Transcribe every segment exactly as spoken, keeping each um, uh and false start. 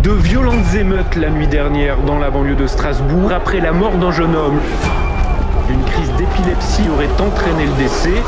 De violentes émeutes la nuit dernière dans la banlieue de Strasbourg après la mort d'un jeune homme. Une crise d'épilepsie aurait entraîné le décès.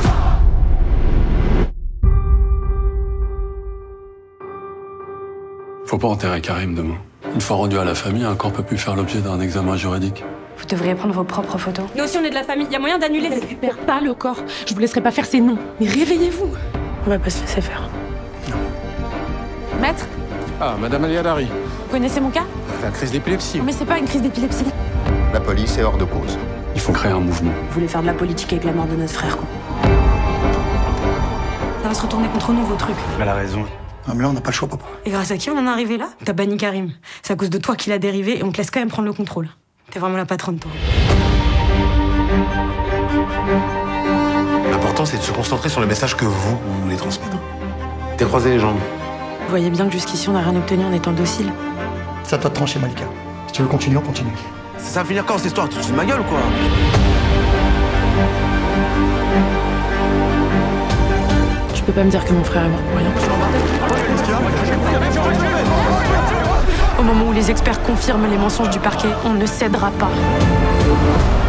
Faut pas enterrer Karim demain. Une fois rendu à la famille, un corps peut plus faire l'objet d'un examen juridique. Vous devriez prendre vos propres photos. Nous aussi on est de la famille, il y a moyen d'annuler. Ne récupère pas le corps. Je vous laisserai pas faire ces noms. Mais réveillez-vous. On va pas se laisser faire. Maître, Ah, Madame Aliadari, vous connaissez mon cas? la crise d'épilepsie. Mais c'est pas une crise d'épilepsie. La police est hors de cause. Il faut créer un mouvement. Vous voulez faire de la politique avec la mort de notre frère, quoi. Ça va se retourner contre nous, vos trucs. Elle a raison. Ah, mais là, on n'a pas le choix, papa. Et grâce à qui on en est arrivé là? T'as banni Karim. C'est à cause de toi qu'il a dérivé et on te laisse quand même prendre le contrôle. T'es vraiment la patronne, toi. L'important, c'est de se concentrer sur le message que vous, vous voulez transmettre. T'es croisé les jambes. Vous voyez bien que jusqu'ici on n'a rien obtenu en étant docile. C'est à toi de trancher, Malika. Si tu veux continuer, on continue. Ça va finir quand cette histoire? Tu te fous de ma gueule ou quoi? Tu peux pas me dire que mon frère est mort pour rien. Au moment où les experts confirment les mensonges du parquet, on ne cédera pas.